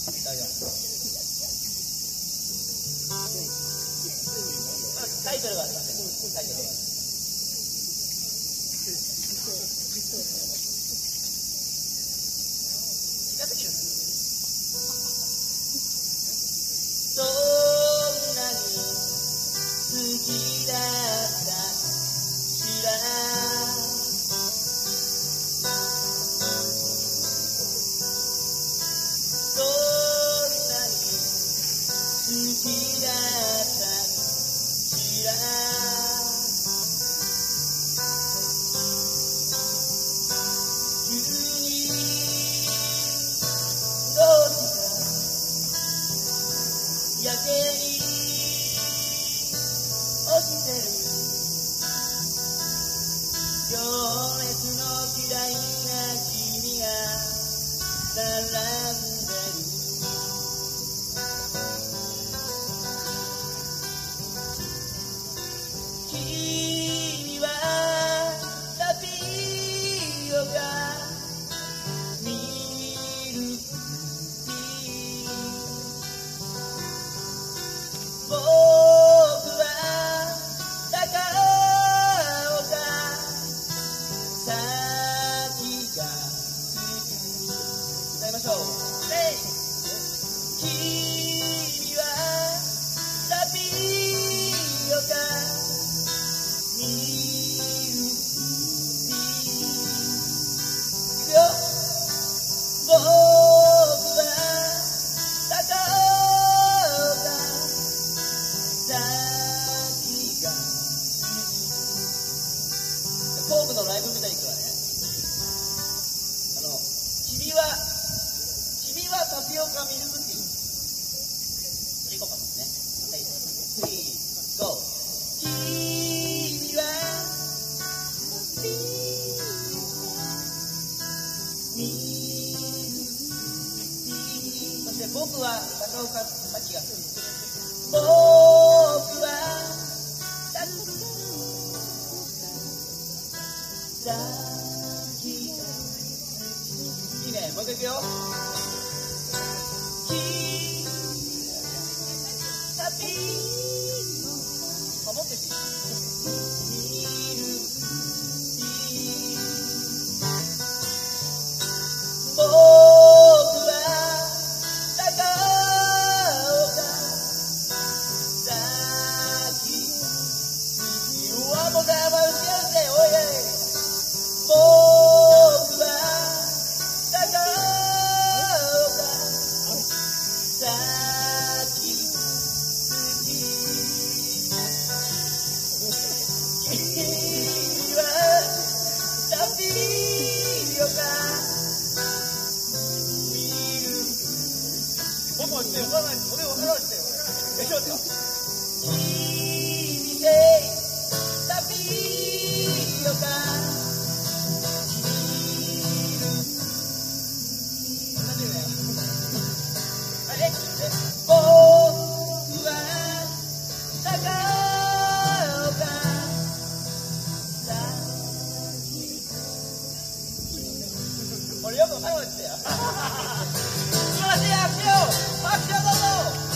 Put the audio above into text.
タイトルはありません。タイトルは。近すぎる。そんなに好きだった知らそんなに好きだった知ら急にどうしたやけに落ちてる情熱の嫌いな君が並んでる君はタピオカミルクティー僕は高岡先が好き歌いましょう君はタピオカミルクティーいくよ僕は高岡先がフォークのライブみたいに行くわね君はタピオカミルクティーそれいこうかもねはい3、5君はミルクティーそして僕は高岡早紀が好き僕は高岡先がいいねもう一回いくよタピもっといってミルクティー僕は高岡先がうわもうだまうしやるぜおい僕は高岡先君はタピオカミルク僕もしてよ俺分からないしてよ君でタピオカミルクなんでねあれ僕は高岡俺よく最後まで来てよ素晴らしい拍手をどうぞ